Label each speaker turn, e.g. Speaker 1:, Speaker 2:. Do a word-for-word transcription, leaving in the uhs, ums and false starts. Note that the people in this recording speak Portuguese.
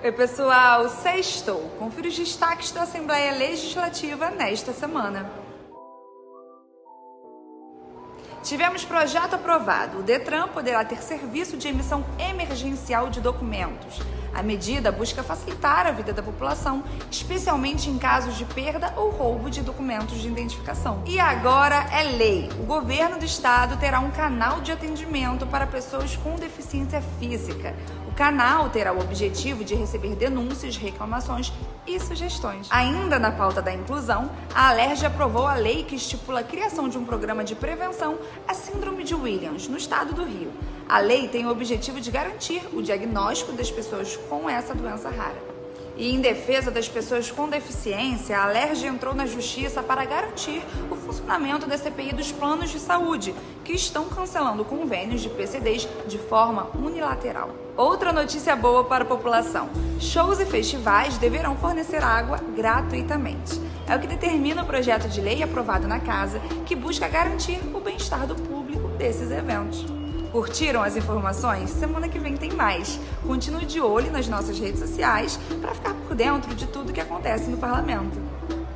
Speaker 1: Oi pessoal, sextou. Confira os destaques da Assembleia Legislativa nesta semana. Tivemos projeto aprovado. O Detran poderá ter serviço de emissão emergencial de documentos. A medida busca facilitar a vida da população, especialmente em casos de perda ou roubo de documentos de identificação. E agora é lei. O governo do estado terá um canal de atendimento para pessoas com deficiência física. O canal terá o objetivo de receber denúncias, reclamações e sugestões. Ainda na pauta da inclusão, a Alerj aprovou a lei que estipula a criação de um programa de prevenção à síndrome de Williams, no estado do Rio. A lei tem o objetivo de garantir o diagnóstico das pessoas com essa doença rara. E em defesa das pessoas com deficiência, a Alerj entrou na justiça para garantir o funcionamento da C P I dos planos de saúde, que estão cancelando convênios de P C Ds de forma unilateral. Outra notícia boa para a população: shows e festivais deverão fornecer água gratuitamente. É o que determina o projeto de lei aprovado na Casa, que busca garantir o bem-estar do público desses eventos. Curtiram as informações? Semana que vem tem mais. Continue de olho nas nossas redes sociais para ficar por dentro de tudo que acontece no Parlamento.